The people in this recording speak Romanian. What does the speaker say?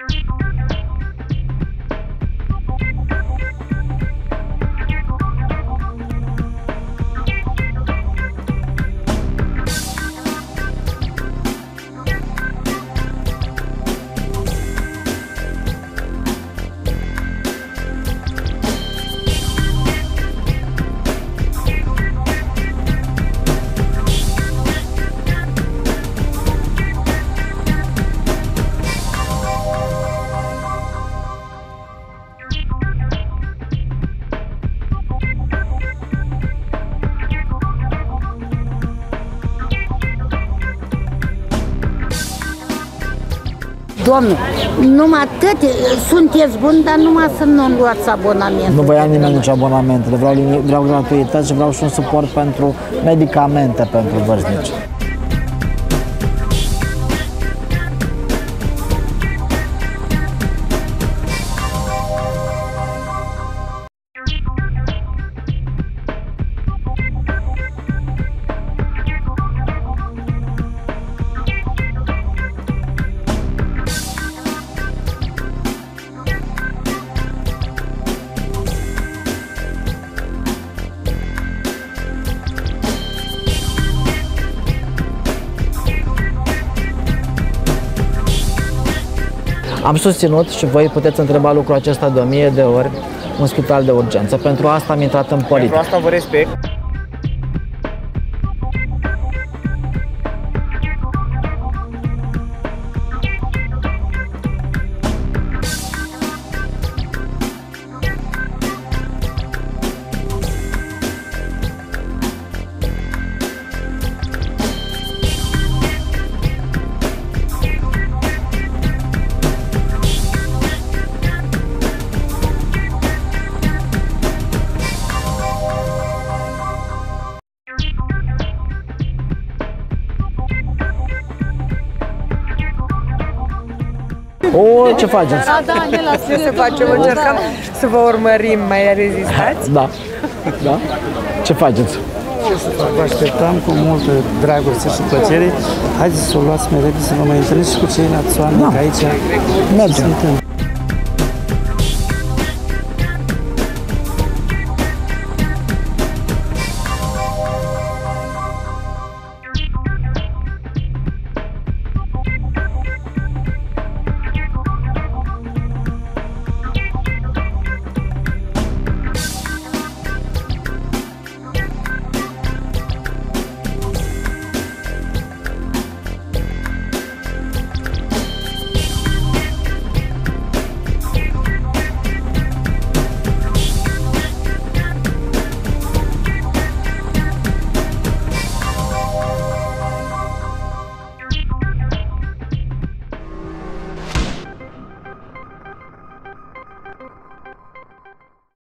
Domnule, numai atât, sunteți buni, dar numai să nu luați abonament. Nu vă ia nimeni nici abonamentele, vreau gratuități și vreau și un suport pentru medicamente pentru vârstnici. Am susținut și voi puteți întreba lucrul acesta de 1000 de ori un spital de urgență. Pentru asta am intrat în politică. Pentru asta vă respect. O, ce faceți? Da, ne lasă ce să facem, încercăm să vă urmărim, mai rezistați? Da, da. Ce faceți? Ce să fac? Vă așteptam cu multă dragoste și plăcere. Haideți să o luați mai repede, să vă mai întâlniți cu ceilalți oameni, că aici mergem. Suntem.